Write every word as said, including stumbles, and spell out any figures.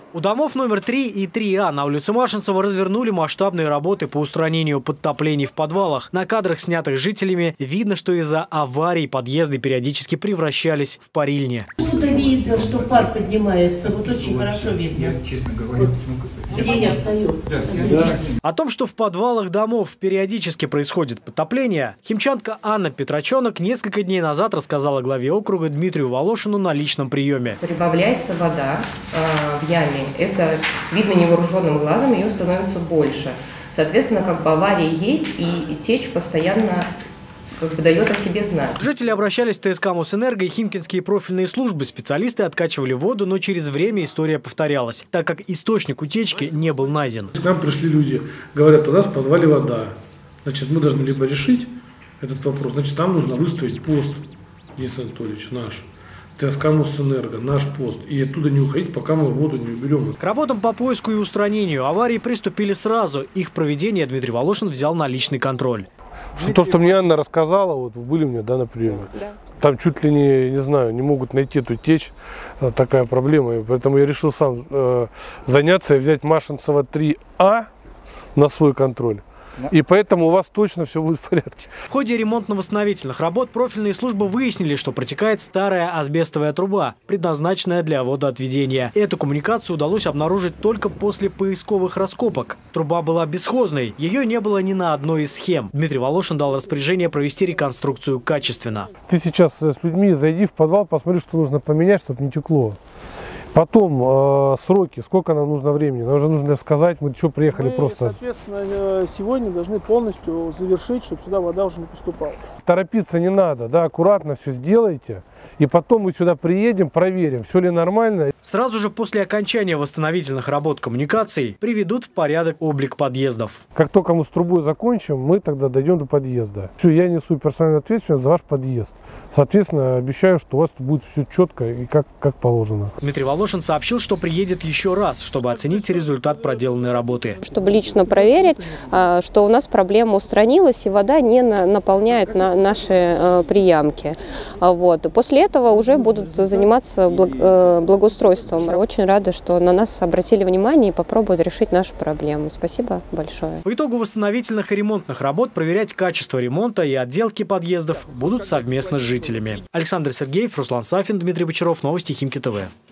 У домов номер три и три А на улице Машинцева развернули масштабные работы по устранению подтоплений в подвалах. На кадрах, снятых жителями, видно, что из-за аварий подъезды периодически превращались в парильни. Тут видно, что пар поднимается. Вот очень хорошо видно. Я, честно говоря, вот, где я стою. Да, да. О том, что в подвалах домов периодически происходит потопление, химчанка Анна Петроченок несколько дней назад рассказала главе округа Дмитрию Волошину на личном приеме. Прибавляется вода э, в яме. Это видно невооруженным глазом, ее становится больше. Соответственно, как бы авария есть, и течь постоянно как бы дает о себе знать. Жители обращались в ТСК Мосэнерго и химкинские профильные службы. Специалисты откачивали воду, но через время история повторялась, так как источник утечки не был найден. К нам пришли люди, говорят, у нас в подвале вода. Значит, мы должны либо решить этот вопрос, значит, нам нужно выставить пост, Денис Анатольевич, наш. ТСК Мосэнерго, наш пост, и оттуда не уходить, пока мы воду не уберем. К работам по поиску и устранению аварий приступили сразу. Их проведение Дмитрий Волошин взял на личный контроль. Что то, что мне Анна рассказала, вот вы были у меня, да, на приеме, да. Там чуть ли не, не знаю, не могут найти эту течь, такая проблема, и поэтому я решил сам э, заняться и взять Машинцева три А на свой контроль. И поэтому у вас точно все будет в порядке. В ходе ремонтно-восстановительных работ профильные службы выяснили, что протекает старая асбестовая труба, предназначенная для водоотведения. Эту коммуникацию удалось обнаружить только после поисковых раскопок. Труба была бесхозной, ее не было ни на одной из схем. Дмитрий Волошин дал распоряжение провести реконструкцию качественно. Ты сейчас с людьми зайди в подвал, посмотри, что нужно поменять, чтобы не текло. Потом э, сроки, сколько нам нужно времени, нам уже нужно сказать, мы что приехали мы, просто. Соответственно, сегодня должны полностью завершить, чтобы сюда вода уже не поступала. Торопиться не надо, да, аккуратно все сделайте, и потом мы сюда приедем, проверим, все ли нормально. Сразу же после окончания восстановительных работ коммуникаций приведут в порядок облик подъездов. Как только мы с трубой закончим, мы тогда дойдем до подъезда. Все, я несу персональную ответственность за ваш подъезд. Соответственно, обещаю, что у вас будет все четко и как, как положено. Дмитрий Волошин сообщил, что приедет еще раз, чтобы оценить результат проделанной работы. Чтобы лично проверить, что у нас проблема устранилась и вода не наполняет наши приямки. Вот. После этого уже будут заниматься благоустройством. Очень рада, что на нас обратили внимание и попробуют решить нашу проблему. Спасибо большое. По итогу восстановительных и ремонтных работ проверять качество ремонта и отделки подъездов будут совместно с жителями. Александр Сергеев, Руслан Сафин, Дмитрий Бочаров. Новости Химки ТВ.